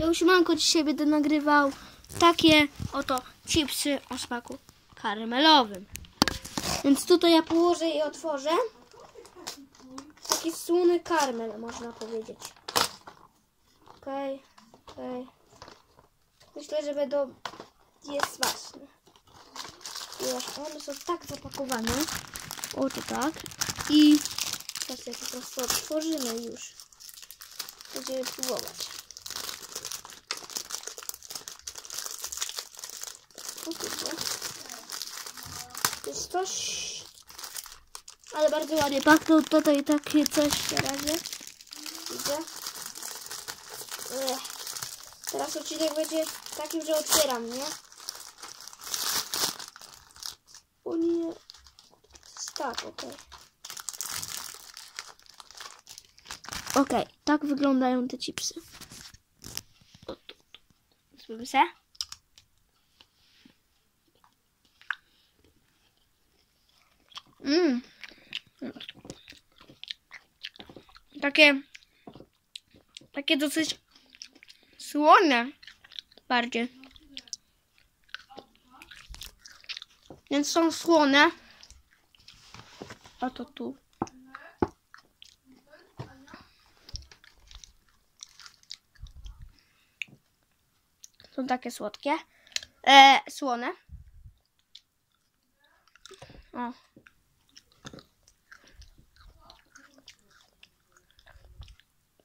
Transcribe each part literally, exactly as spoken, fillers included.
Ja już manko dzisiaj będę nagrywał takie oto chipsy o smaku karmelowym. Więc tutaj ja położę i otworzę. Taki słony karmel, można powiedzieć. Okej, okay, okej. Okay. Myślę, że będą... Jest smaczne. Już, one są tak zapakowane. Oto tak. I teraz je po prostu otworzymy już. Będziemy próbować. O kurde. To jest coś... Ale bardzo ładnie pachną. Tutaj takie coś na razie. Widzę. Ech. Teraz odcinek będzie takim, że otwieram, nie? O nie. Tak, okej. Okay. Okej, okay, tak wyglądają te chipsy. O, tu, tu. Spróbuj se. Mmm. Takie, takie dosyć słone bardziej. Więc są słone. A to tu. Są takie słodkie. E, słone. O.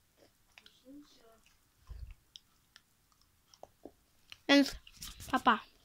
Więc papa.